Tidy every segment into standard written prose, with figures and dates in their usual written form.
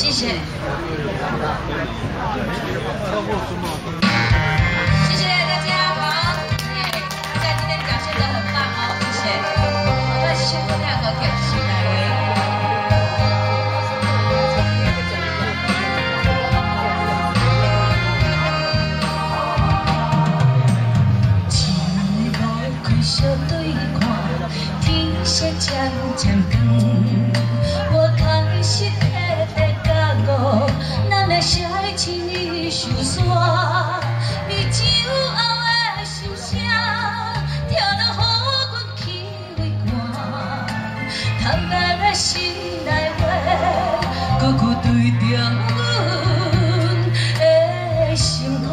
谢谢。谢谢大家，好，大家今天表现得很棒哦，谢谢。我先分两个给起来。小对看，天色渐渐光，我开始刻在角落，咱的社会情侣受散，你酒后的心声，听了予阮气胃寒，坦白的心内话，句句对着阮的心肝。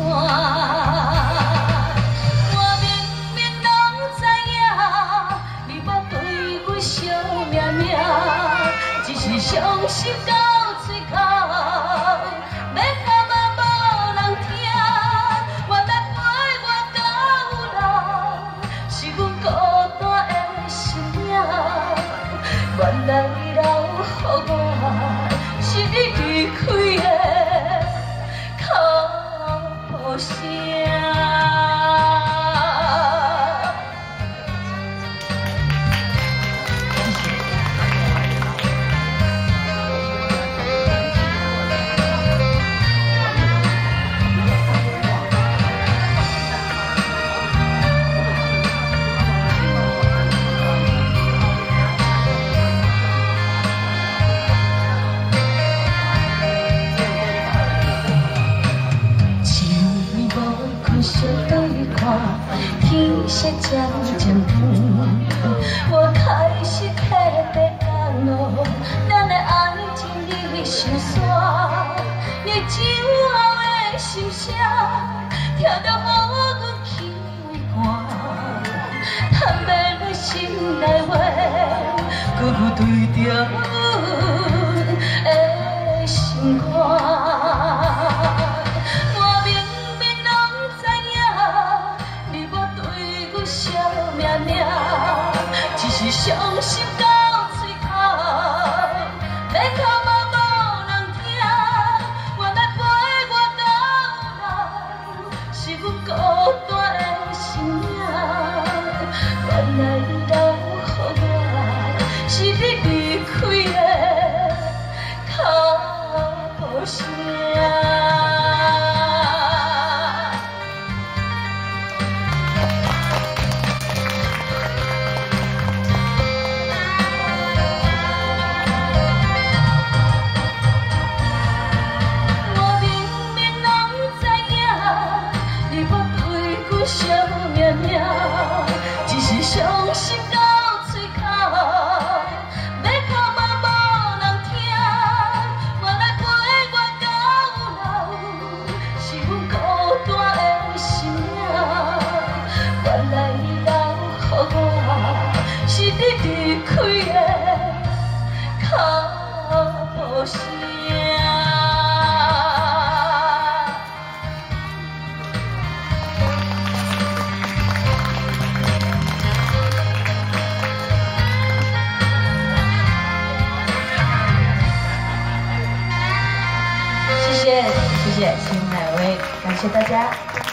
伤心到嘴口，要喊嘛无人听，原来陪我到老，是阮孤单的心命。原来留予我，是你离开的哭声。小对看，天色渐渐光，我开始刻在角落，咱的爱情已受散，你酒后的心声，听着予阮气胃寒，坦白的心内话，句句对着阮的心肝。只是伤心到嘴口，要哭嘛无人听，原来陪我到老，是阮孤单的心命。原来留予我，是你离开的哭声。少命命，只是伤心到嘴口，要哭嘛无人听，原来陪我到老，是阮孤单的心命。原来留予我，是你离开的哭声。谢谢，谢谢哪位？感谢大家。